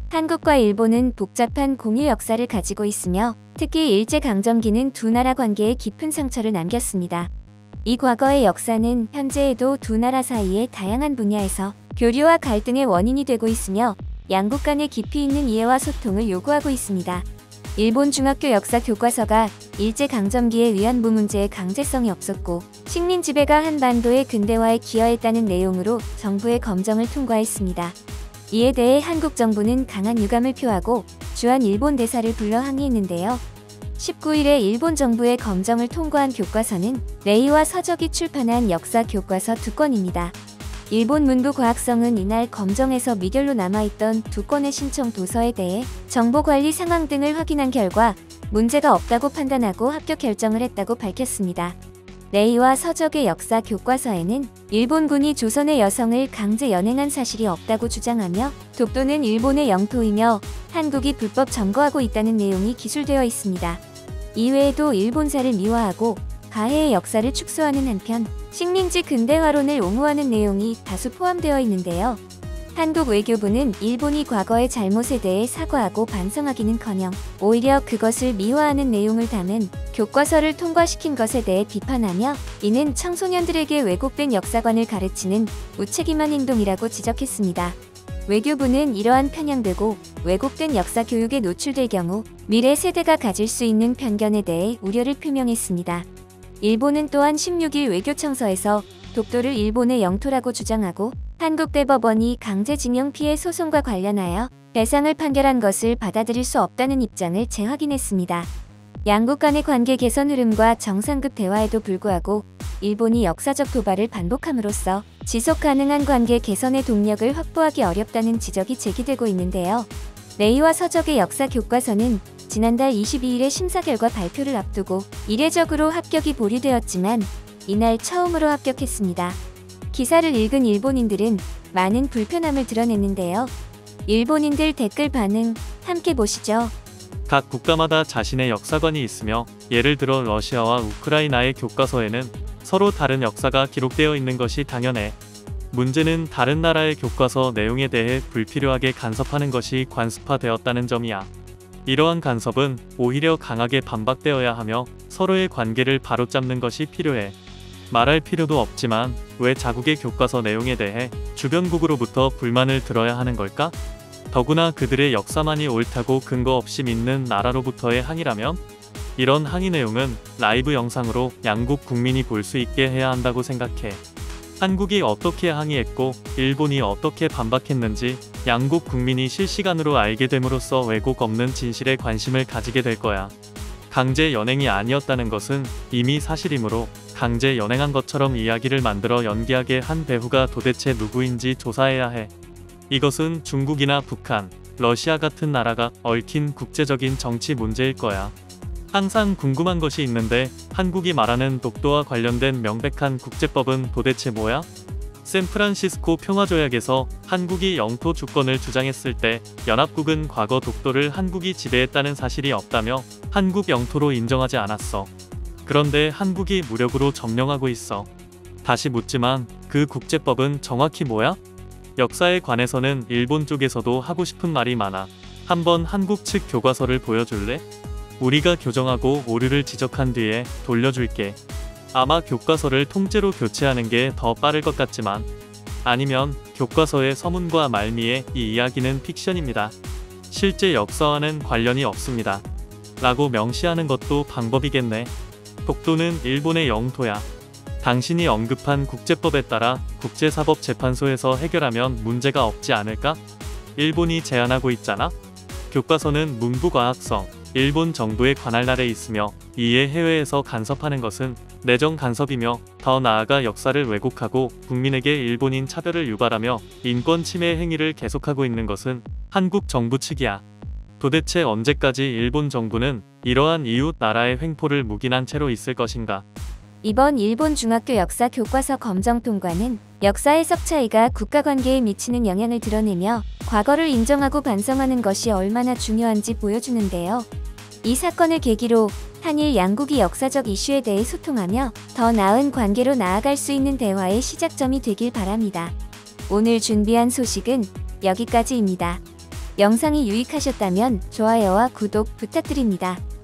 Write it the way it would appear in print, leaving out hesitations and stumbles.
한국과 일본은 복잡한 공유 역사를 가지고 있으며 특히 일제강점기는 두 나라 관계에 깊은 상처를 남겼습니다. 이 과거의 역사는 현재에도 두 나라 사이의 다양한 분야에서 교류와 갈등의 원인이 되고 있으며 양국 간의 깊이 있는 이해와 소통을 요구하고 있습니다. 일본 중학교 역사 교과서가 일제강점기의 위안부 문제에 강제성이 없었고 식민 지배가 한반도의 근대화에 기여했다는 내용으로 정부의 검정을 통과했습니다. 이에 대해 한국 정부는 강한 유감을 표하고 주한 일본 대사를 불러 항의했는데요. 19일에 일본 정부의 검정을 통과한 교과서는 레이와 서적이 출판한 역사 교과서 2권입니다. 일본 문부과학성은 이날 검정에서 미결로 남아있던 2권의 신청 도서에 대해 정보관리 상황 등을 확인한 결과 문제가 없다고 판단하고 합격 결정을 했다고 밝혔습니다. 레이와 서적의 역사 교과서에는 일본군이 조선의 여성을 강제 연행한 사실이 없다고 주장하며 독도는 일본의 영토이며 한국이 불법 점거하고 있다는 내용이 기술되어 있습니다. 이외에도 일본사를 미화하고 가해의 역사를 축소하는 한편 식민지 근대화론을 옹호하는 내용이 다수 포함되어 있는데요. 한국 외교부는 일본이 과거의 잘못에 대해 사과하고 반성하기는커녕 오히려 그것을 미화하는 내용을 담은 교과서를 통과시킨 것에 대해 비판하며 이는 청소년들에게 왜곡된 역사관을 가르치는 무책임한 행동이라고 지적했습니다. 외교부는 이러한 편향되고 왜곡된 역사 교육에 노출될 경우 미래 세대가 가질 수 있는 편견에 대해 우려를 표명했습니다. 일본은 또한 16일 외교청서에서 독도를 일본의 영토라고 주장하고 한국 대법원이 강제징용 피해 소송과 관련하여 배상을 판결한 것을 받아들일 수 없다는 입장을 재확인했습니다. 양국 간의 관계 개선 흐름과 정상급 대화에도 불구하고 일본이 역사적 도발을 반복함으로써 지속 가능한 관계 개선의 동력을 확보하기 어렵다는 지적이 제기되고 있는데요. 레이와 서적의 역사 교과서는 지난달 22일에 심사 결과 발표를 앞두고 이례적으로 합격이 보류되었지만 이날 처음으로 합격했습니다. 기사를 읽은 일본인들은 많은 불편함을 드러냈는데요. 일본인들 댓글 반응 함께 보시죠. 각 국가마다 자신의 역사관이 있으며 예를 들어 러시아와 우크라이나의 교과서에는 서로 다른 역사가 기록되어 있는 것이 당연해. 문제는 다른 나라의 교과서 내용에 대해 불필요하게 간섭하는 것이 관습화되었다는 점이야. 이러한 간섭은 오히려 강하게 반박되어야 하며 서로의 관계를 바로잡는 것이 필요해. 말할 필요도 없지만 왜 자국의 교과서 내용에 대해 주변국으로부터 불만을 들어야 하는 걸까? 더구나 그들의 역사만이 옳다고 근거 없이 믿는 나라로부터의 항의라면? 이런 항의 내용은 라이브 영상으로 양국 국민이 볼 수 있게 해야 한다고 생각해. 한국이 어떻게 항의했고 일본이 어떻게 반박했는지 양국 국민이 실시간으로 알게 됨으로써 왜곡 없는 진실에 관심을 가지게 될 거야. 강제 연행이 아니었다는 것은 이미 사실이므로 강제 연행한 것처럼 이야기를 만들어 연기하게 한 배후가 도대체 누구인지 조사해야 해. 이것은 중국이나 북한, 러시아 같은 나라가 얽힌 국제적인 정치 문제일 거야. 항상 궁금한 것이 있는데 한국이 말하는 독도와 관련된 명백한 국제법은 도대체 뭐야? 샌프란시스코 평화조약에서 한국이 영토 주권을 주장했을 때 연합국은 과거 독도를 한국이 지배했다는 사실이 없다며 한국 영토로 인정하지 않았어. 그런데 한국이 무력으로 점령하고 있어. 다시 묻지만 그 국제법은 정확히 뭐야? 역사에 관해서는 일본 쪽에서도 하고 싶은 말이 많아. 한번 한국 측 교과서를 보여줄래? 우리가 교정하고 오류를 지적한 뒤에 돌려줄게. 아마 교과서를 통째로 교체하는 게 더 빠를 것 같지만 아니면 교과서의 서문과 말미에 이 이야기는 픽션입니다. 실제 역사와는 관련이 없습니다. 라고 명시하는 것도 방법이겠네. 독도는 일본의 영토야. 당신이 언급한 국제법에 따라 국제사법재판소에서 해결하면 문제가 없지 않을까? 일본이 제안하고 있잖아? 교과서는 문부과학성, 일본 정부에 관할 날에 있으며 이에 해외에서 간섭하는 것은 내정 간섭이며 더 나아가 역사를 왜곡하고 국민에게 일본인 차별을 유발하며 인권 침해 행위를 계속하고 있는 것은 한국 정부 측이야. 도대체 언제까지 일본 정부는 이러한 이웃 나라의 횡포를 묵인한 채로 있을 것인가? 이번 일본 중학교 역사 교과서 검정 통과는 역사 해석 차이가 국가관계에 미치는 영향을 드러내며 과거를 인정하고 반성하는 것이 얼마나 중요한지 보여주는데요. 이 사건을 계기로 한일 양국이 역사적 이슈에 대해 소통하며 더 나은 관계로 나아갈 수 있는 대화의 시작점이 되길 바랍니다. 오늘 준비한 소식은 여기까지입니다. 영상이 유익하셨다면 좋아요와 구독 부탁드립니다.